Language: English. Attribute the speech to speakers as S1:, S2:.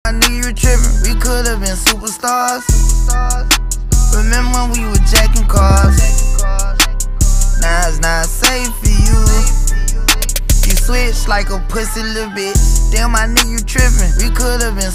S1: I knew you were trippin', we could've been superstars. Remember when we were jacking cars? Now it's not safe for you. You switch like a pussy little bitch. Damn, I knew you trippin', we could've been